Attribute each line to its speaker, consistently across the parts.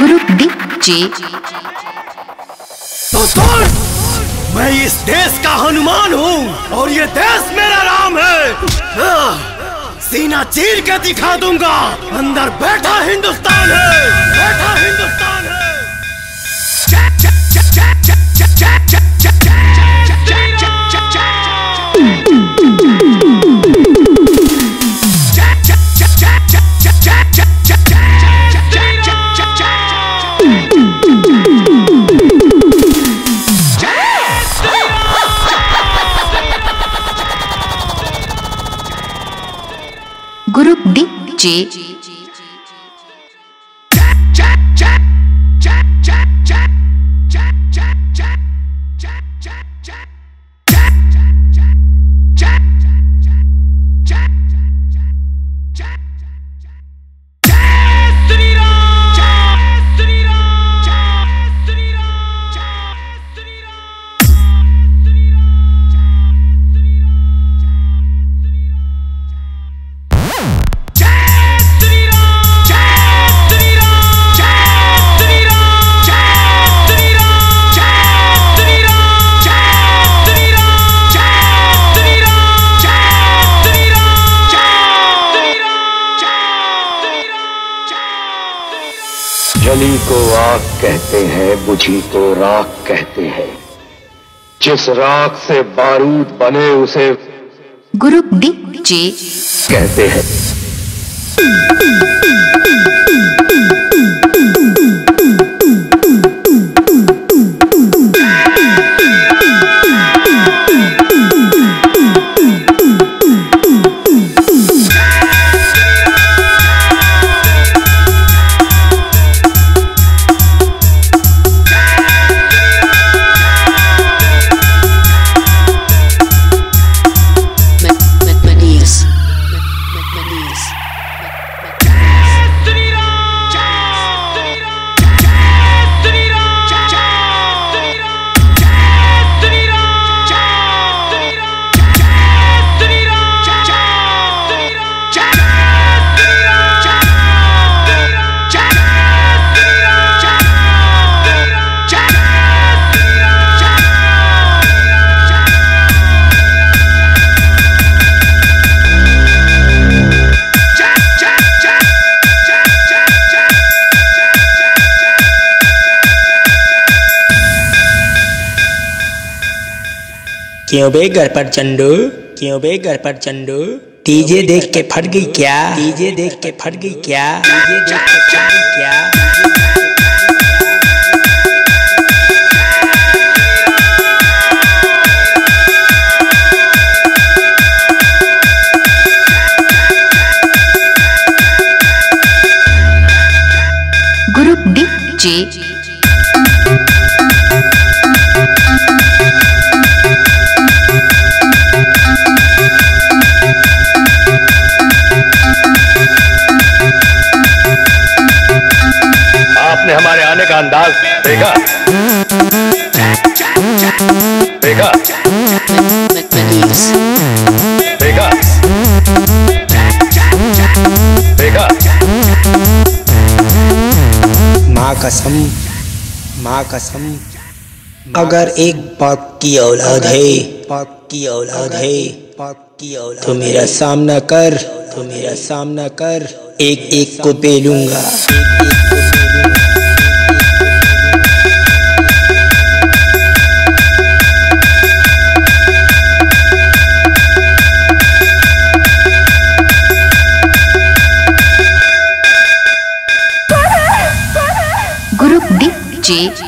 Speaker 1: Group DJ.
Speaker 2: तो सुन, मैं इस देश का हनुमान हूँ और ये देश मेरा राम है। सीना चीर के दिखा दूंगा, अंदर बैठा हिंदुस्तान है, बैठा हिंदुस्तान है।
Speaker 1: Group DJ.
Speaker 3: जली को आग कहते हैं, बुझी को राख कहते हैं। जिस राख से बारूद बने उसे
Speaker 1: ग्रुप डीजे
Speaker 3: कहते हैं।
Speaker 4: क्यों बे घर पर चंडू, क्यों बे घर पर चंडू। डीजे देख के फट गई क्या, डीजे देख के फट गई क्या, डीजे देख के फट गई क्या।
Speaker 1: Group DJ.
Speaker 3: आपने हमारे आने का अंदाज देखा, देखा, देखा, देखा।
Speaker 4: माँ कसम, माँ कसम, अगर एक पाक की औलाद है, पाक की औलाद है, पाक की औलाद, तो मेरा सामना कर, तो मेरा सामना कर। एक एक को पेलूंगा।
Speaker 1: Group DJ.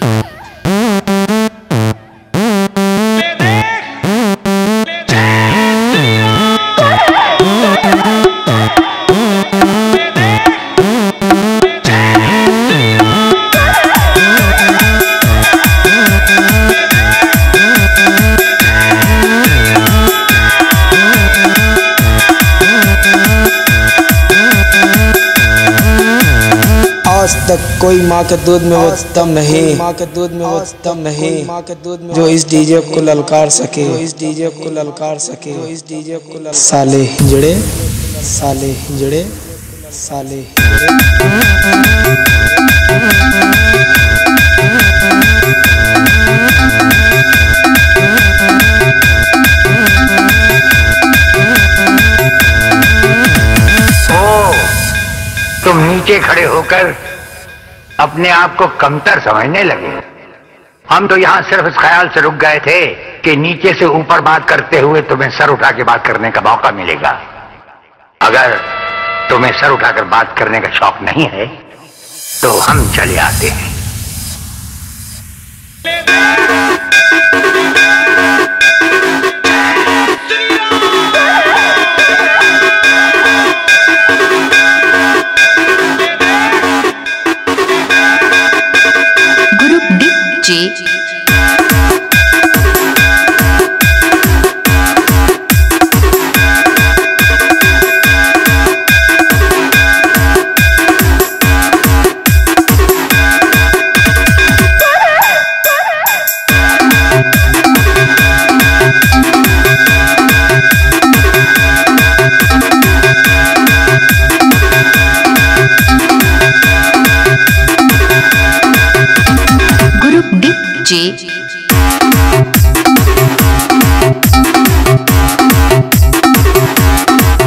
Speaker 4: आज तक कोई माँ के दूध में वो दम नहीं, माँ के दूध में वो दम नहीं, माँ के दूध में जो इस डीजे को ललकार सके, जो इस डीजे को ललकार सके, जो इस डीजे को साले हिजड़े, साले हिजड़े, साले हिजड़े।
Speaker 3: तुम नीचे खड़े होकर अपने आप को कमतर समझने लगे। हम तो यहां सिर्फ इस ख्याल से रुक गए थे कि नीचे से ऊपर बात करते हुए तुम्हें सर उठा के बात करने का मौका मिलेगा। अगर तुम्हें सर उठाकर बात करने का शौक नहीं है तो हम चले आते हैं।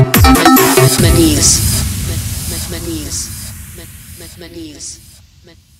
Speaker 1: Mathematics.